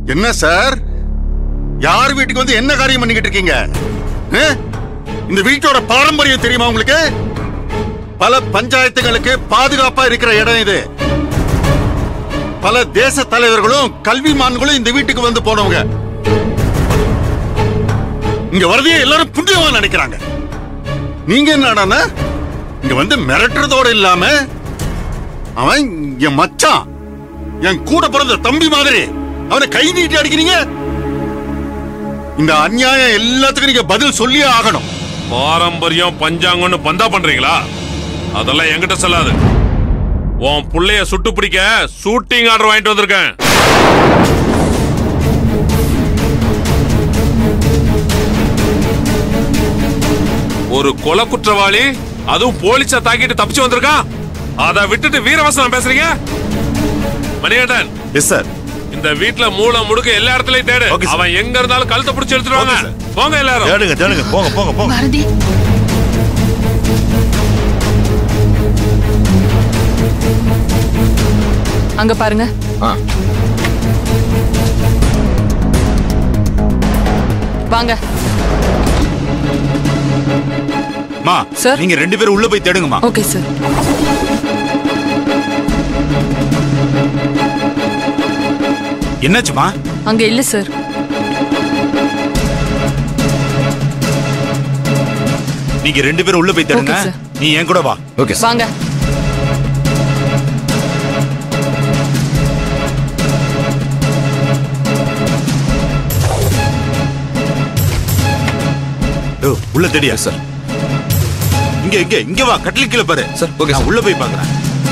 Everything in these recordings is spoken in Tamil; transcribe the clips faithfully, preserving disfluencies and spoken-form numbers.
என்ன சார், யார் வீட்டுக்கு வந்து என்ன காரியம் பண்ணிக்கிட்டு இருக்கீங்க? இந்த வீட்டோட பாரம்பரியம் தெரியுமா உங்களுக்கு? பல பஞ்சாயத்துகளுக்கு பாதுகாப்பா இருக்கிற இடம் இது. பல தேச தலைவர்களும் கல்விமான்களும் இந்த வீட்டுக்கு வந்து போனவங்க. இங்க வரதையே எல்லாரும் புண்ணியமா நினைக்கிறாங்க. நீங்க என்னடா இங்க வந்து மிரட்டுறதோட இல்லாம, அவன் என் மச்சான், என் கூட பிறந்த தம்பி மாதிரி அவனை கை நீட்டி அடிக்கிறீங்க. இந்த அநியாயம் எல்லாத்துக்கும் நீங்க பதில் சொல்லியே ஆகணும். பாரம்பரியம் பஞ்சாங்கன்னு பந்தா பண்றீங்களா? அதெல்லாம் என்கிட்ட சொல்லாது. உன் புள்ளைய சுட்டு பிடிக்க ஷூட்டிங் ஆர்டர் வாங்கிட்டு வந்திருக்கேன். ஒரு கொலை குற்றவாளி, அதுவும் போலீஸை தாக்கிட்டு தப்பிச்சு வந்திருக்கான். அதை விட்டுட்டு வீரவசனம் பேசுறீங்க? மணிகண்டன். Yes sir. இந்த வீட்ல மூளை முடுக்க எல்லா இடத்துலயும் தேடு. அவன் எங்க இருந்தாலும் கழுத்தை பிடிச்சு எடுத்துருவாங்க. போங்க எல்லாரும். தேடுங்க தேடுங்க. போங்க போங்க போங்க. பாரதி, அங்க பாருங்க. வாங்க. மா, சார் நீங்க ரெண்டு பேரும் உள்ள போய் தேடுங்கம்மா. Okay sir. என்னாச்சுமா? அங்க இல்ல சார். நீங்க ரெண்டு பேரும் உள்ள போய் தேடுங்க. நீ என் கூட வா. ஓகே வாங்க. உள்ள தேடியா சார்? இங்க இங்க இங்க வா, கட்டில் கீழே பாரு சார். ஓகே, நான் உள்ள போய் பார்க்கறேன்.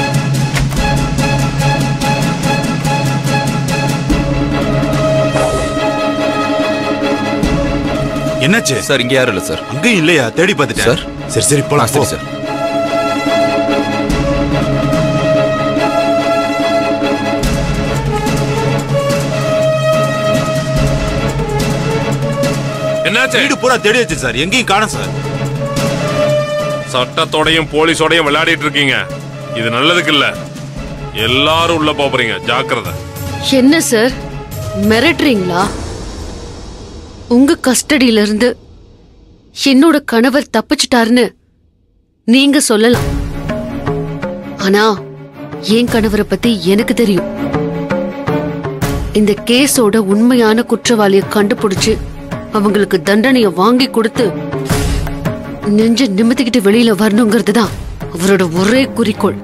என்னாச்சு சார்? இங்க யாரும் இல்ல சார். அங்கேயும் இல்லையா? தேடி பார்த்துட்டேன் சார். சரி சரி போலாம். சரி சார். என்னாச்சு? வீடு பூரா தேடியாச்சு சார், எங்கேயும் காணோம் சார். சட்டத்தோடையும் போலீஸோடையும் விளையாடிட்டு இருக்கீங்க. இது நல்லதுக்கு இல்ல. எல்லாரும் உள்ள போறீங்க, ஜாக்கிரதை. என்ன சார் மிரட்டுறீங்களா? உங்க கஸ்டடியில இருந்து என்னோட கணவர் தப்பிச்சிட்டாருன்னு நீங்க சொல்லலாம். ஆனா என் கணவரை பத்தி எனக்கு தெரியும். இந்த கேஸோட உண்மையான குற்றவாளியை கண்டுபிடிச்சு அவங்களுக்கு தண்டனையை வாங்கி கொடுத்து நெஞ்ச நிமித்திக்கிட்டு வெளியில வரணுங்கிறது தான் அவரோட ஒரே குறிக்கோள்.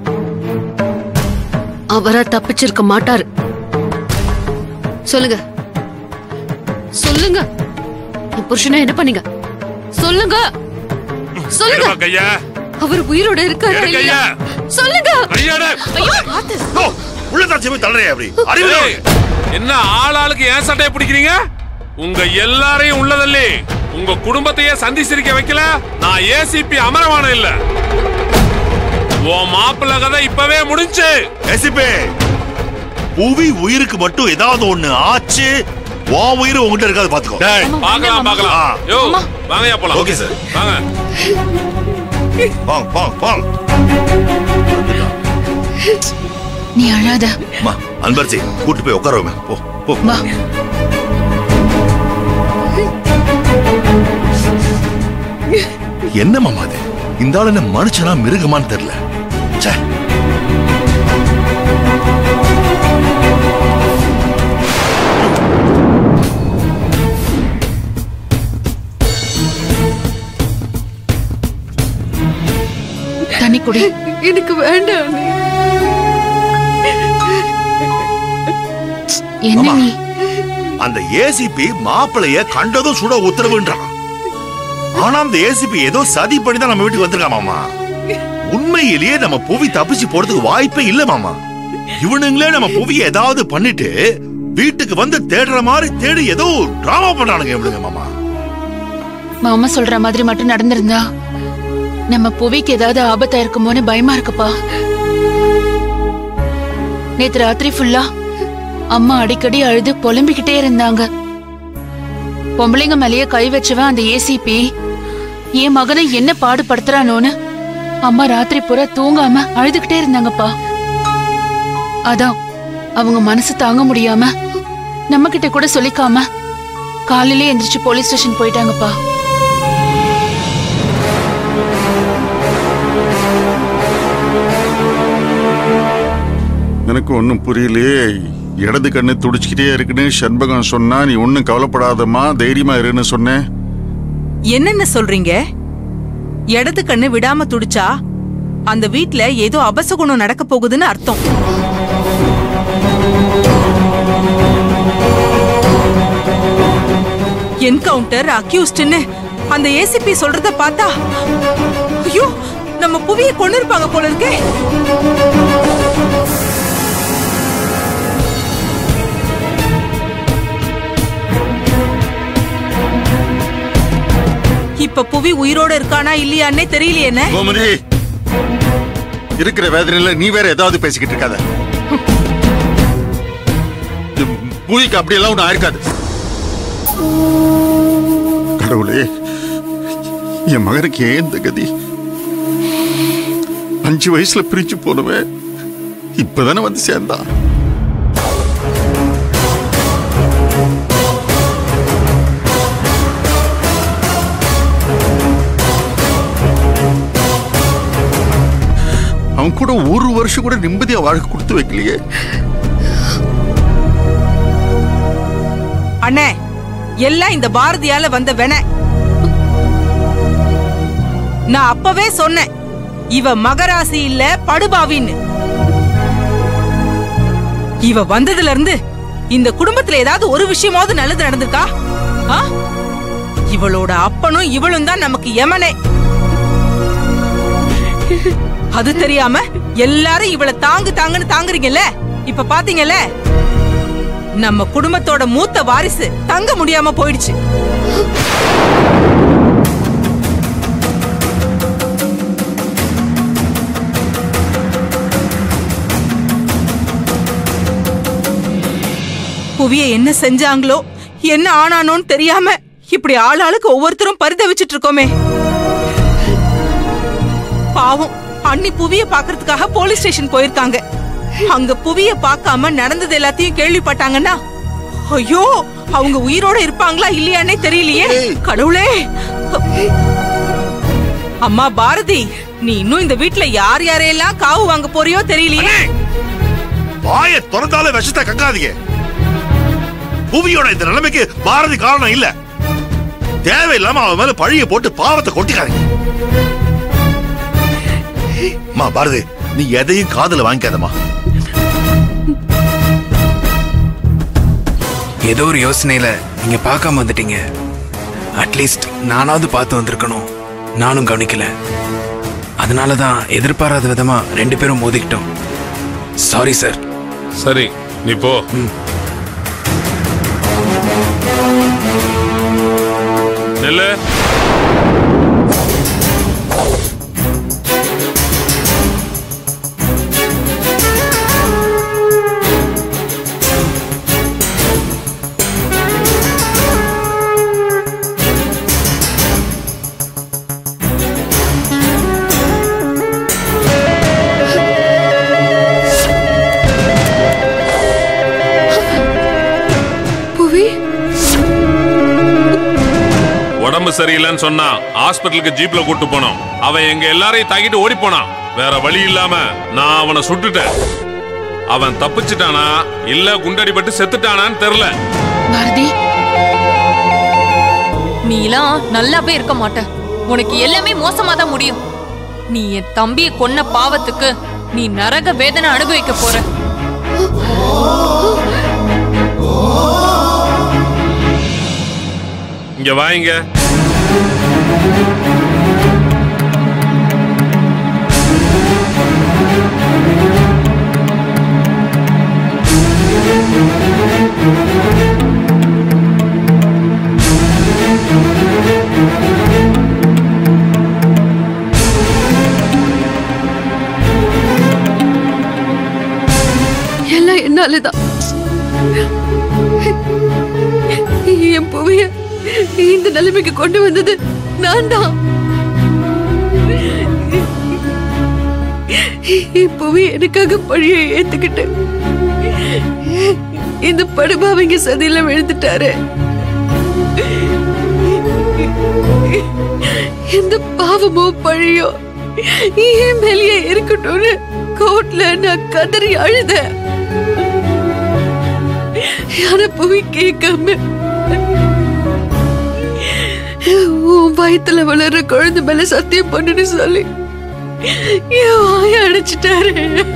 அவரா தப்பிச்சிருக்க மாட்டாரு. சொல்லுங்க சொல்லுங்க, புருஷனா என்ன பண்ணீங்க? சொல்லுங்க சொல்லுங்க. கையா, அவர் உயிரோட இருக்காரா இல்லையா? சொல்லுங்க. ஐயோ, உள்ள தாச்சி போய் தள்ளுறே அப்படி. அறிவு என்ன ஆளாளுக்கு ஏன் சட்டையை பிடிக்கிறீங்க? உங்க எல்லாரையும் உள்ளதல்லே உங்க குடும்பத்தையே சந்தி சிரிக்க வைக்கல. நான் ஏசிபி அமரவாணம் இல்ல. உன் மாப்பிள்ள கதை இப்பவே முடிஞ்சு. ஏசிபி, புவி உயிருக்கு மட்டும் ஏதாவது ஒண்ணு ஆச்சு, உன் உயிர் உங்ககிட்ட இருக்காது பாத்துக்கோ. பாக்கலாம் பாக்கலாம். யோ வாங்கயா போலாம். ஓகே சார், வாங்க. வாங்க வாங்க வாங்க. நீ அழாத. மா, அன்பரசி கூட்டி போய் உட்கார வை. போ போ. வா. என்ன மாமா அது? இந்த ஆளு என்ன மனுஷனா மிருகமான்னு தெரியல. ச்சே. தண்ணி குடி. எனக்கு வேண்டாம். என்ன நீ? அந்த ஏசிபி மாப்பிளைய கண்டதும் சுட உத்தரவுன்றான். ஆனா அந்த ஏசிபி ஏதோ சதி பண்ணி தான் நம்ம வீட்டுக்கு வந்திருக்கா மாமா. உண்மையிலேயே நம்ம புவி தப்பிச்சு போறதுக்கு வாய்ப்பே இல்ல மாமா. இவனுங்களே நம்ம புவியை ஏதாவது பண்ணிட்டு வீட்டுக்கு வந்து தேடுற மாதிரி தேடி ஏதோ டிராமா பண்றானுங்க இவனுங்க மாமா. மாமா சொல்ற மாதிரி மட்டும் நடந்திருந்தா நம்ம புவிக்கு ஏதாவது ஆபத்தா இருக்குமோன்னு பயமா இருக்குப்பா. நேத்து ராத்திரி ஃபுல்லா அம்மா அடிக்கடி அழுது புலம்பிக்கிட்டே இருந்தாங்க. பொம்பளைங்க மேலேயே கை வச்சவன் அந்த ஏசிபி என் மகனை என்ன பாடுபடுத்துறானோன்னு அம்மா ராத்திரி பூரா தூங்காம அழுதுகிட்டே இருந்தாங்கப்பா. அதான் அவங்க மனசு தாங்க முடியாம நம்ம கிட்ட கூட சொல்லிக்காம காலையிலே எந்திரிச்சு போலீஸ் ஸ்டேஷன் போயிட்டாங்கப்பா. எனக்கு ஒன்னும் புரியலையே. இடது கண்ணு துடிச்சுக்கிட்டே இருக்குன்னு சண்பகம் சொன்னா, நீ ஒன்னும் கவலைப்படாதம்மா, தைரியமா இருன்னு சொன்னேன். என்னென்ன சொல்றீங்க? இடது கண்ணு விடாம துடிச்சா அந்த வீட்ல ஏதோ அபசகுணம் நடக்க போகுதுன்னு அர்த்தம். என்கவுண்டர் அக்யூஸ்ட்னு அந்த ஏசிபி சொல்றத பார்த்தா ஐயோ, நம்ம புவியை கொண்டு இருப்பாங்க போல இருக்கே. இப்ப புவி உயிரோட இருக்கானா இல்லையான்னே தெரியலையே. கோமதி, இருக்கிற வேதனையில நீ வேற ஏதாவது பேசிக்கிட்டு இருக்காத. புவிக்கு அப்படியெல்லாம் ஒண்ணு ஆயிருக்காது. கடவுளே, என் மகனுக்கு ஏன் இந்த கதி? அஞ்சு வயசுல பிரிச்சு போனவன் இப்பதானே வந்து சேர்ந்தான். அவன் கூட ஒரு வருஷம் கூட நிம்மதியா வாழ்க்கை கொடுத்து வைக்கலையே. அண்ணே, எல்லாம் இந்த பாரதியால வந்த வென. நான் அப்பவே சொன்னேன், இவ மகராசி இல்ல படுபாவின்னு. இவ வந்ததுல இருந்து இந்த குடும்பத்துல ஏதாவது ஒரு விஷயமாவது நல்லது நடந்திருக்கா? இவளோட அப்பனும் இவளும் தான் நமக்கு யமனே. அது தெரியாம எல்லாரும் இவளை தாங்கு தாங்குன்னு தாங்குறீங்கல்ல. இப்ப பாத்தீங்கல்ல, நம்ம குடும்பத்தோட மூத்த வாரிசு தங்க முடியாம போயிடுச்சு. புவிய என்ன செஞ்சாங்களோ என்ன ஆனானோன்னு தெரியாம இப்படி ஆளாளுக்கு ஒவ்வொருத்தரும் பரிதவிச்சிட்டு இருக்கோமே. பாவம், அண்ணி புவிய பாக்குறதுக்காக போலீஸ் ஸ்டேஷன் போயிருக்காங்க. அங்க புவிய பார்க்காம நடந்தது எல்லாத்தையும் கேள்விப்பட்டாங்கன்னா ஐயோ, அவங்க உயிரோட இருப்பாங்களா இல்லையானே தெரியலையே. கடவுளே. அம்மா பாரதி, நீ இன்னும் இந்த வீட்டுல யார் யாரையெல்லாம் காவு வாங்க போறியோ தெரியலையே. வாயை திறந்தாலே விஷத்தை கக்காதீங்க. புவியோட இந்த நிலைமைக்கு பாரதி காரணம் இல்ல. தேவையில்லாம அவன் மேல பழிய போட்டு பாவத்தை கொட்டிக்காதீங்க. மா பாரதி, நீ எதையும் காதுல வாங்கிக்காதமா. ஏதோ ஒரு யோசனையில நீங்க பார்க்காம வந்துட்டீங்க. அட்லீஸ்ட் நானாவது பார்த்து வந்திருக்கணும். நானும் கவனிக்கல. அதனாலதான் எதிர்பாராத விதமா ரெண்டு பேரும் மோதிக்கிட்டோம். Sorry sir. சரி, நீ போ. நெல்லு. உடம்பு சரியில்லைன்னு சொன்னா ஹாஸ்பிட்டலுக்கு ஜீப்ல கூட்டு போனோம். அவன் எங்க எல்லாரையும் தாக்கிட்டு ஓடி போனான். வேற வழி இல்லாம நான் அவனை சுட்டுட்டேன். அவன் தப்பிச்சிட்டானா இல்ல குண்டடிபட்டு செத்துட்டானான்னு தெரியல. பாரதி, நீ எல்லாம் நல்லாவே இருக்க மாட்ட. உனக்கு எல்லாமே மோசமா தான் முடியும். நீ என் தம்பியை கொன்ன பாவத்துக்கு நீ நரக வேதனை அனுபவிக்க போற. இங்க வாங்க. எல்லாம் என்னாலதான். என் புவிய இந்த நிலைமைக்கு கொண்டு வந்தது நான் தான். புவி எனக்காக பழியை ஏத்துக்கிட்டு இந்த படுபாவிங்க சதியில விழுந்துட்டாரு. இந்த பாவமோ பழியோ ஏன் மேலேயே இருக்கட்டும்னு கோர்ட்ல நான் கதறி அழுத. யார போய் கேட்காம உன் வயித்துல வளர்ற குழந்தை மேல சத்தியம் பண்ணுன்னு சொல்லி என் வாய அடைச்சிட்டாரு.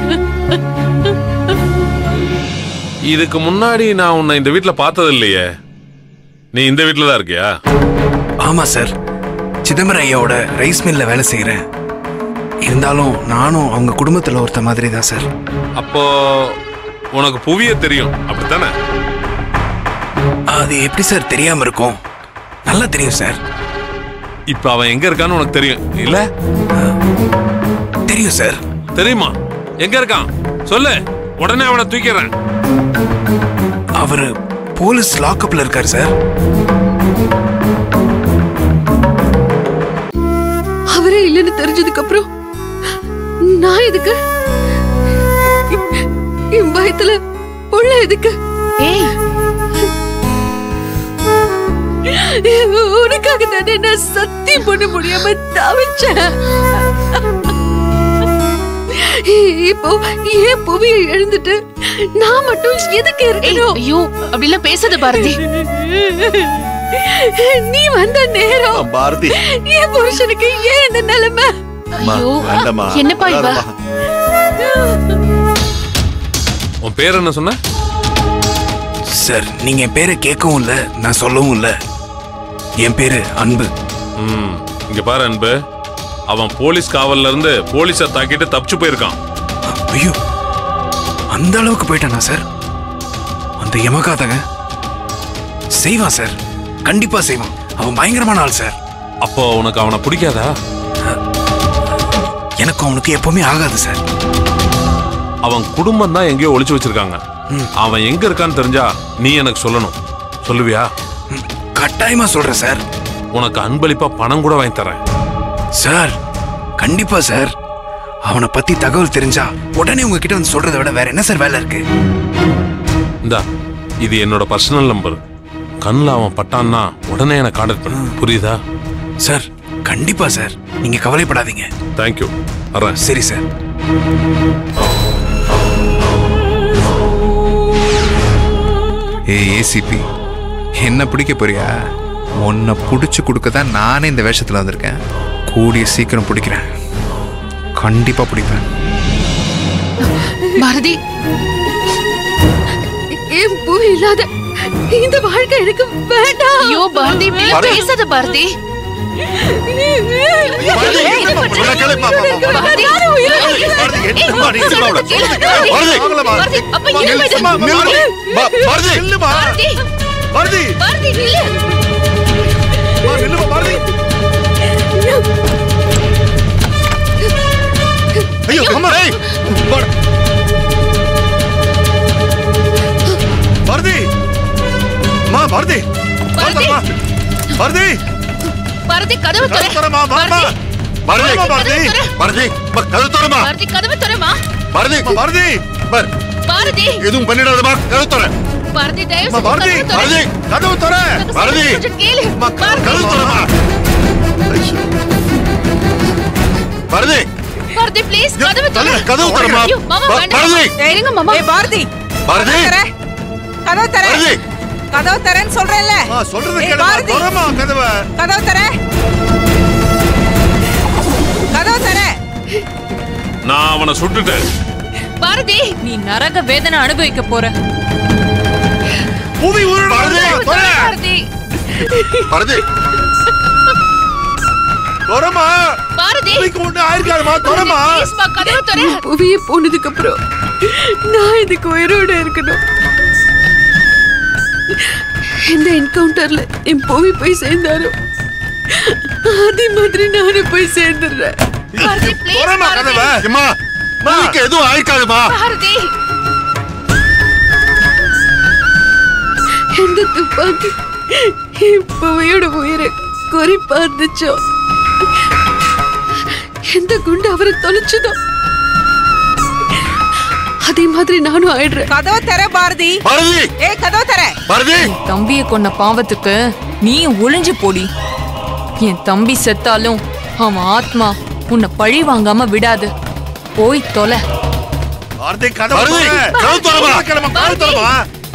இதுக்கு முன்னாடி நான் உன்னை இந்த வீட்டுல பார்த்தது இல்லையே. நீ இந்த வீட்டுல தான் இருக்கியா? ஆமா சார், சிதம்பரம் ஐயாவோட ரைஸ் மில்ல வேலை செய்யறேன். இருந்தாலும் நானும் அவங்க குடும்பத்துல ஒருத்த மாதிரி தான் சார். அப்போ உனக்கு புவிய தெரியும் அப்படித்தானே? அது எப்படி சார் தெரியாம இருக்கும்? நல்லா தெரியும் சார். இப்ப அவன் எங்க இருக்கான்னு உனக்கு தெரியும் இல்ல? தெரியும் சார். தெரியுமா? எங்க இருக்கான் சொல்லு, உடனே அவனை தூக்கிறேன். அவரு போலீஸ் லாக்அப்ல இருக்காரு சார். அவரே இல்லைன்னு தெரிஞ்சதுக்கு அப்புறம் நான் எதுக்கு என் பயத்துல உள்ள எதுக்கு? உனக்காக தானே நான் சத்தியம் பண்ண முடியாம தவிச்சேன். இப்போ ஏன் புவியை எழுந்துட்டு நான் மட்டும் எதுக்கு இருக்கணும்? ஐயோ அப்படிலாம் பேசாத பாரதி. நீ வந்த நேரம் பாரதி என் புருஷனுக்கு ஏன் இந்த நிலைமை? ஐயோ என்னப்பா இவ? உன் பேர் என்ன சொன்ன? சார் நீங்க என் பேரை கேட்கவும் இல்ல, நான் சொல்லவும் இல்ல. என் பேரு அன்பு. ம், இங்க பாரு அன்பு, அவன் போலீஸ் காவல்ல இருந்து போலீஸை தாக்கிட்டு தப்பிச்சு போயிருக்கான். ஐயோ, அந்த அளவுக்கு போயிட்டானா சார்? அந்த யமகாதங்க செய்வான் சார், கண்டிப்பா செய்வான். அவன் பயங்கரமான ஆள் சார். அப்போ உனக்கு அவனை பிடிக்காதா? எனக்கு அவனுக்கு எப்பவுமே ஆகாது சார். அவன் குடும்பம் தான் எங்கேயோ ஒளிச்சு வச்சிருக்காங்க. அவன் எங்க இருக்கான்னு தெரிஞ்சா நீ எனக்கு சொல்லணும். சொல்லுவியா? கட்டாயமா சொல்றேன் சார். உனக்கு அன்பளிப்பா பணம் கூட வாங்கி தரேன் சார். கண்டிப்பா சார். அவனை பத்தி தகவல் தெரிஞ்சா உடனே உங்ககிட்ட வந்து சொல்றதை விட வேற என்ன சார் வேலை இருக்கு? இந்தா, இது என்னோட பர்சனல் நம்பர். கண்ணில் அவன் பட்டான்னா உடனே எனக்கு கான்டாக்ட் பண்ணு. புரியுதா? சார் கண்டிப்பா சார், நீங்க கவலைப்படாதீங்க. தேங்க்யூ. வரேன். சரி சார். ஏ ஏசிபி, என்ன பிடிக்க போறியா? உன்னை பிடிச்சி கொடுக்க தான் நானே இந்த வேஷத்தில் வந்திருக்கேன். கூடிய சீக்கிரம் பிடிக்கிறேன், கண்டிப்பா பிடிப்பேன். பாரதி, என் பூ இல்லாத இந்த வாழ்க்கை எனக்கு வேண்டாம். ஐயோ பாரதி, பேசாத பாரதி. பாரதி கதவு தர. பாரதி பாரதி பாரதி கதவு தரமா. பாரதி கதவு தரமா. பாரதி பாரதி பர் பாரதி எதுவும் பண்ணிடாதமா. கதவு தர. பாரதி தயவு செஞ்சு பாரதி பாரதி கதவு தர. பாரதி கேளு. கதவு தரமா. பாரதி பாரதி ப்ளீஸ் கதவு தர. கதவு தரமா. பாரதி இருங்க மாமா. ஏய் பாரதி, பாரதி கதவு தர. பாரதி கதவு தரேன்னு சொல்றேன்ல. சொல்றது ஏய் கேளுமா. பாரதி, தரமா கதவை. கதவு தர. கதவு தர. நான் அவனை சுட்டுட்டேன். பாரதி, நீ நரக வேதனை அனுபவிக்க போற. பூமி உருளுது. பாரதி பாரதி தரமா. பாரதி பூமிக்கு ஒண்ணு ஆயிருக்காருமா. தரமா. ப்ளீஸ் மா கதவு தர. புவிய போனதுக்கு அப்புறம் நான் இதுக்கு உயிரோட இருக்கணும். இந்த என்கவுண்டர்ல என் பூவி போய் சேர்ந்தாரோ அதே மாதிரி நானும் போய் சேர்ந்துடுறேன். பாரதி ப்ளீஸ் தரமா கதவை. அம்மா, பூமிக்கு எதுவும் ஆயிருக்காதுமா. பாரதி எந்த துப்பாக்கி என் பூவியோட உயிரை குறிப்பா இருந்துச்சோ, எந்த குண்டு அவரை தொலைச்சதோ அதே மாதிரி நானும் ஆயிடுறேன். கதவை தர பாரதி. பாரதி ஏய் கதவை தர. பாரதி தம்பியை கொன்ன பாவத்துக்கு நீ ஒளிஞ்சு போடி. என் தம்பி செத்தாலும் அவன் ஆத்மா உன்னை பழி வாங்காம விடாது. போய் தொலை. பாரதி கதவை பாரதி திற. கதவு திறமா. கிளம்பு, கதவு திறமா.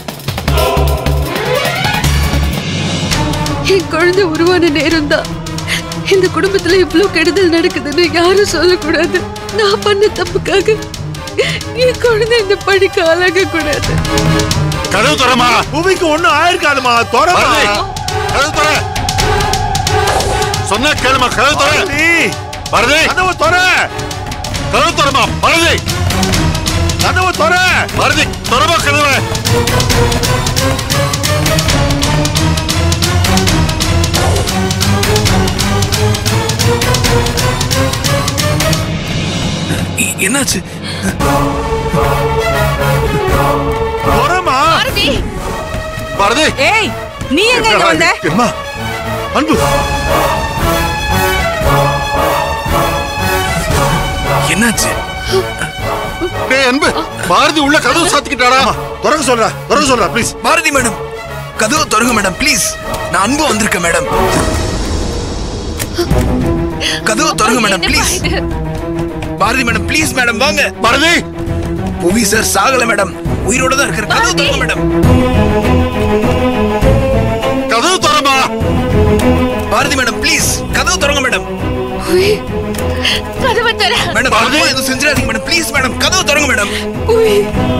என் குழந்தை உருவான நேரம் தான் இந்த குடும்பத்துல இவ்வளவு கெடுதல் நடக்குதுன்னு யாரும் சொல்லக்கூடாது. நான் பண்ண தப்புக்காக என் குழந்தை இந்த படிக்க ஆளாக கூடாது. கதவு திறமா. புவிக்கு ஒண்ணும் ஆயிருக்காதுமா. திறமா. பாரதி கதவு திற. சொன்னா கேளுமா. கதவு திற. பாரதி கதவை திற. கதவு திறமா. பாரதி கதவை திற. பாரதி திறமா கதவை. என்னாச்சு? திறமா. பாரதி. பாரதி ஏய் நீ எங்க இங்க வந்த? அம்மா அன்பு என்னாச்சு? டேய் அன்பு, பாரதி உள்ள கதவு சாத்திக்கிட்டாடா. திறக்க சொல்றா. திறக்க சொல்றா ப்ளீஸ். பாரதி மேடம், கதவு திறங்க மேடம் ப்ளீஸ். நான் அன்பு வந்திருக்கேன் மேடம். கதவு திறங்க madam please. Bharathi madam please madam வாங்க. பாரதி புவி சார் சாகல மேடம், உயிரோட தான் இருக்காரு. கதவு திறங்க மேடம். கதவு திறமா. பாரதி மேடம் ப்ளீஸ் கதவு திறங்க மேடம். கதவை தர. மேடம் அம்மா எதுவும் செஞ்சிடாதீங்க மேடம் ப்ளீஸ் மேடம். கதவு திறங்க மேடம். புவி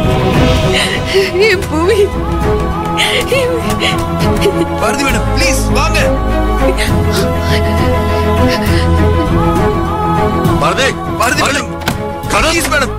என் புவி. பாரதி மேடம் ப்ளீஸ் வாங்க. பாரதி பாரதி மேடம் கதவு ப்ளீஸ் மேடம்.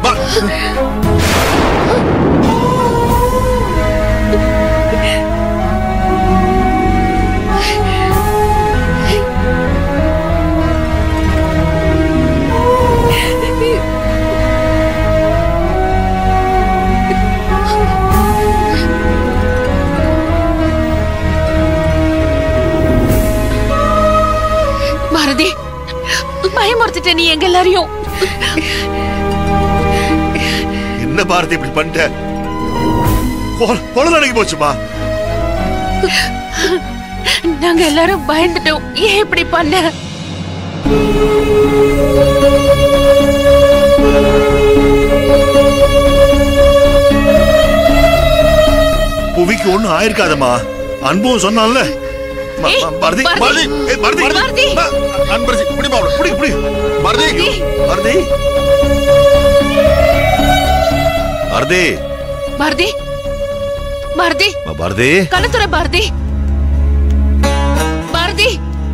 பாரதி பயமுறுத்திட்ட நீ எங்க எல்லாரையும். என்ன பாரதி இப்படி பண்ணிட்ட? கொலை நடக்கி போச்சுமா. நாங்க எல்லாரும் பயந்துட்டோம். ஏன் இப்படி பண்ண? புவிக்கு ஒண்ணும் ஆயிருக்காதம்மா. அன்பும் சொன்னான்ல. ஏய், பாரதி பாரதி. பாரதி ஏய், பாரதி பாரதி. அன்பரசி புடிமா புடி புடி. பாரதி பாரதி பாரதி பாரதி பாரதி பாரதி கண்ணத்துற பாரதி. பாரதி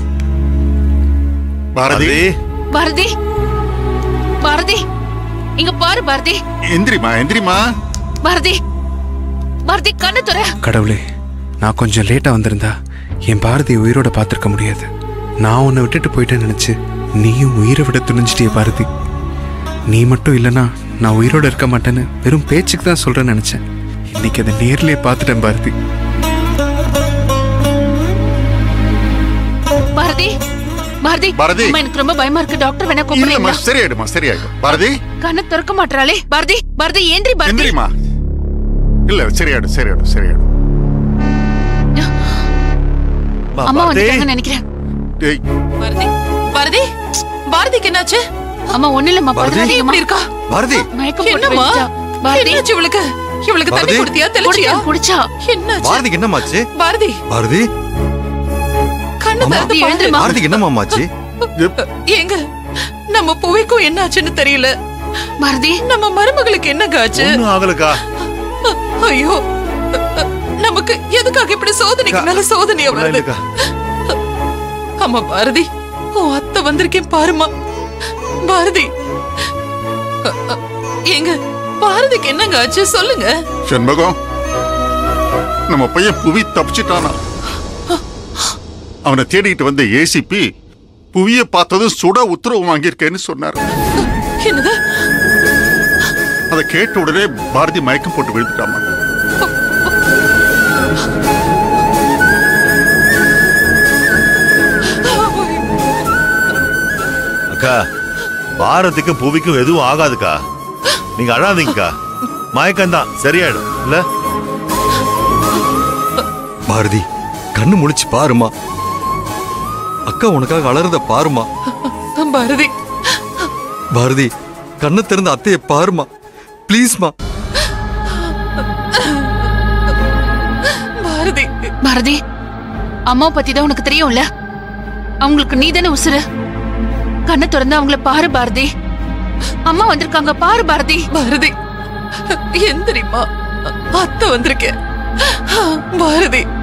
பாரதி பாரதி பாரதி இங்க பாரு பாரதி. எந்திரிமா எந்திரிமா. பாரதி பாரதி கண்ணத்துற. கடவுளே, நான் கொஞ்சம் லேட்டா வந்திருந்தா என் பாரதி உயிரோட பார்த்திருக்க முடியாது. நான் உன்னை விட்டுட்டு போயிட்டேன்னு நினைச்சு நீயும் உயிரை விட துணிஞ்சிட்டிய பாரதி. நீ மட்டும் இல்லைன்னா நான் உயிரோட இருக்க மாட்டேன்னு வெறும் பேச்சுக்கு தான் சொல்றேன்னு நினைச்சேன். இன்னைக்கு அதை நேர்லயே பார்த்துட்டேன் பாரதி. பாரதி பாரதி பாரதி. அம்மா, எனக்கு ரொம்ப பயமா இருக்கு. டாக்டர் வேணா இல்லம்மா கூப்பிடுறீங்களா? சரியாயிடுமா சரியாயிடும். பாரதி கண்ணை திறக்க மாட்டாளே. பாரதி பாரதி ஏந்திரி பாரதி. எந்திரிமா. இல்ல சரியாயிடும் சரியாயிடும் சரியாயிடும். அம்மா வந்துட்டாங்கன்னு நினைக்கிறேன். டேய் பாரதி பாரதி பாரதிக்கு என்னாச்சு? அம்மா ஒண்ணு இல்லம்மா. பாரதி பாரதி எப்படி இருக்கா? பாரதி மயக்கம் போட்டு என்னம்மா? விழுந்துட்டா. பாரதி என்னாச்சு இவளுக்கு? இவளுக்கு தண்ணி பாரதி? குடுத்தியா தெளிச்சியா? குடிச்சா. என்னாச்சு? பாரதிக்கு என்னமாச்சு? பாரதி பாரதி கண்ணு திறந்து பாரதி, பாரு. எழுந்திருமா. பாரதிக்கு என்னமாச்சு? ஏங்க நம்ம புவிக்கும் என்னாச்சுன்னு தெரியல. பாரதி நம்ம மருமகளுக்கு என்ன காச்சு? ஒண்ணும் ஆகலக்கா. ஐயோ, நமக்கு எதுக்காக இப்படி சோதனைக்கு மேல சோதனையா ஒண்ணும் வருது? இல்லக்கா. ஆமா பாரதி, உன் அத்தை வந்திருக்கேன் பாருமா. பாரதி அ, அ, ஏங்க பாரதிக்கு என்னங்க ஆச்சு சொல்லுங்க. செண்பகம், நம்ம பையன் புவி தப்பிச்சிட்டானா? அவனை தேடிட்டு வந்த ஏசிபி புவிய பார்த்ததும் சுட உத்தரவு வாங்கியிருக்கேன்னு சொன்னார். என்னது? அதை கேட்ட உடனே பாரதி மயக்கம் போட்டு விழுந்துட்டாமா. அக்கா, பாரதிக்கும் புவிக்கும் எதுவும் ஆகாதுக்கா. நீங்க அழாதீங்கக்கா. மயக்கம்தான் சரியாயிடும் இல்ல? பாரதி கண்ணு முழிச்சு பாருமா. அக்கா உனக்காக அலறத பாருமா. பாரதி பாரதி கண்ணை திறந்த அத்தைய பாருமா ப்ளீஸ்மா. பாரதி பாரதி அம்மா பத்தி தான் உனக்கு தெரியும்ல, அவங்களுக்கு நீ தானே உசுரு. கண்ணை திறந்து அவங்கள பாரு பாரதி. அம்மா வந்திருக்காங்க பாரு பாரதி. பாரதி எந்திரிமா, அத்தை வந்திருக்கேன் பாரதி.